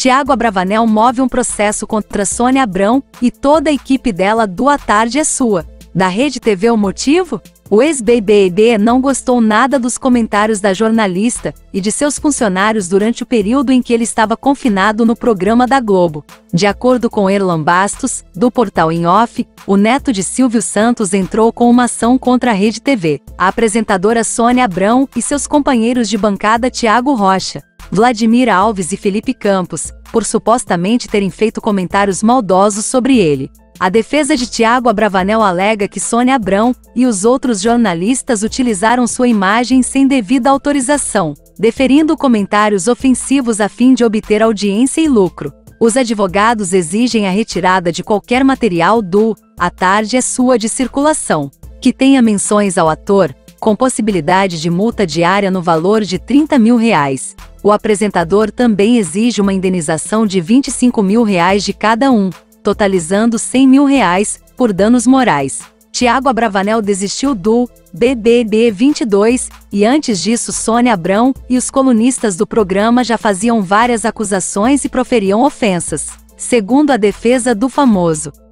Thiago Abravanel move um processo contra Sônia Abrão e toda a equipe dela do A Tarde é Sua. Da Rede TV o motivo? O ex-BBB não gostou nada dos comentários da jornalista e de seus funcionários durante o período em que ele estava confinado no programa da Globo. De acordo com Erlan Bastos, do Portal Em Off, o neto de Silvio Santos entrou com uma ação contra a Rede TV, a apresentadora Sônia Abrão e seus companheiros de bancada Thiago Rocha, Vladimir Alves e Felipe Campos, por supostamente terem feito comentários maldosos sobre ele. A defesa de Thiago Abravanel alega que Sônia Abrão e os outros jornalistas utilizaram sua imagem sem devida autorização, deferindo comentários ofensivos a fim de obter audiência e lucro. Os advogados exigem a retirada de qualquer material do A Tarde é Sua de circulação, que tenha menções ao ator, com possibilidade de multa diária no valor de R$30 mil. O apresentador também exige uma indenização de R$25 mil de cada um, totalizando R$100 mil por danos morais. Thiago Abravanel desistiu do BBB 22 e antes disso Sônia Abrão e os colunistas do programa já faziam várias acusações e proferiam ofensas. Segundo a defesa do famoso